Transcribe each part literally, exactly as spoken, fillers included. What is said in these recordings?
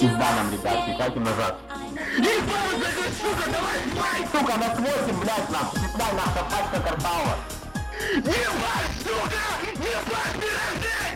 Пизда нам, ребятки, катим назад. Сука, давай, давай! Сука, нас восемь, блядь, нахуй, пизда, нахуй, пачка картала. Ебать, сука! Ебать, пирожки!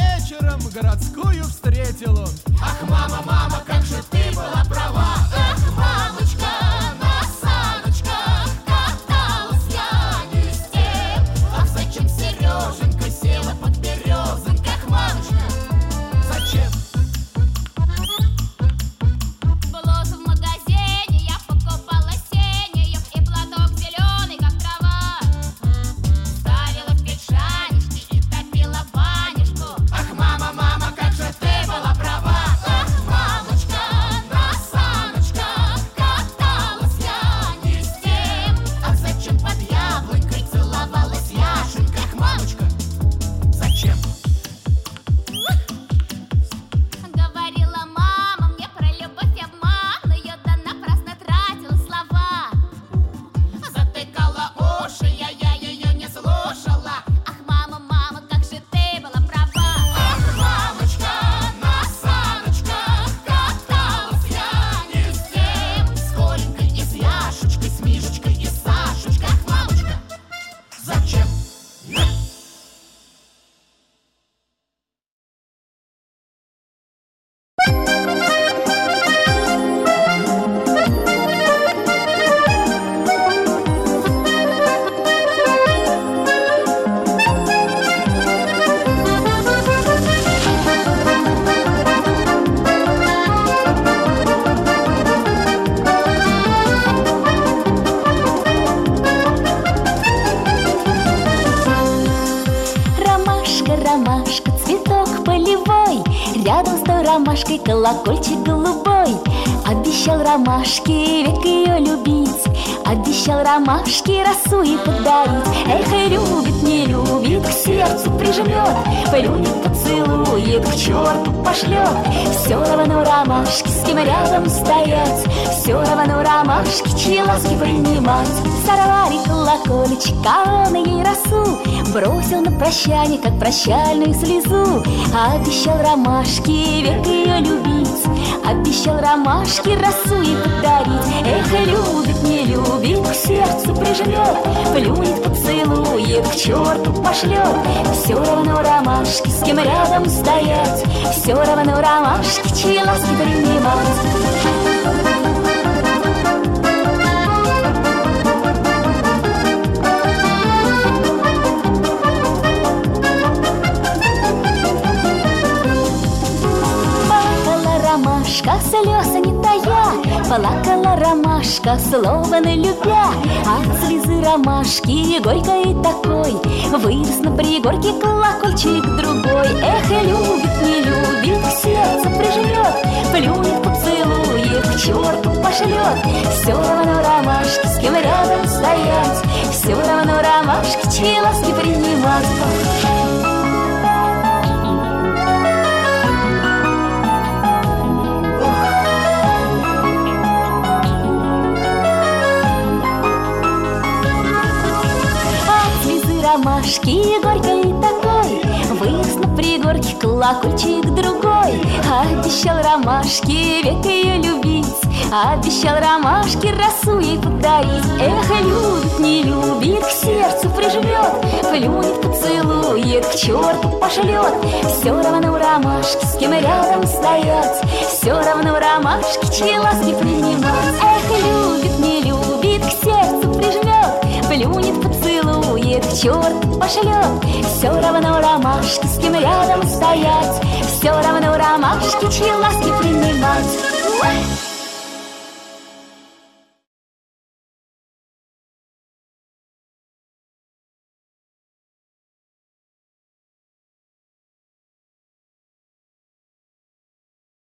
городскую встретил он. Ах, мама, мама, как же ты была права! Эх, ромашкой колокольчик голубой. Обещал ромашке век ее любить, обещал ромашке росу ей подарить. Эх, и любит, не любит, к сердцу прижмет, плюнет, поцелует, к черту пошлет. Все равно ромашке с кем рядом стоять, все равно ромашке чьи ласки принимать. Сорвали колокольчик, а он ей росу бросил на прощание, как прощальную слезу. Обещал ромашке век ее любить, обещал ромашке росу ей подарить. Эх, любит, не любит, к сердцу прижмет, плюнет, поцелует, к черту пошлет. Все равно ромашке с кем рядом стоять, все равно ромашке чьи ласки принимать. Ромашка, слезы не тая, плакала ромашка, слова не любя. От слезы ромашки горькой такой вырос на пригорке колокольчик другой. Эх, любит, не любит, к сердцу прижмет, плюнет, поцелует, к черту пошлет. Все равно ромашки с кем рядом стоять, все равно ромашки чьи ласки принимать. Ромашки горькой такой вырос на пригорке колокольчик другой. Обещал ромашке век ее любить, обещал ромашке росу ей подарить. Эх, любит, не любит, к сердцу прижмет, плюнет, поцелует, к черту пошлет. Все равно ромашки с кем рядом стоять, все равно ромашки чьи ласки принимать. Эх, любит, не любит, к сердцу прижмет, плюнет, поцелует, к черту пошлет. Все равно ромашки с кем рядом стоять, все равно ромашки чьи ласки принимать.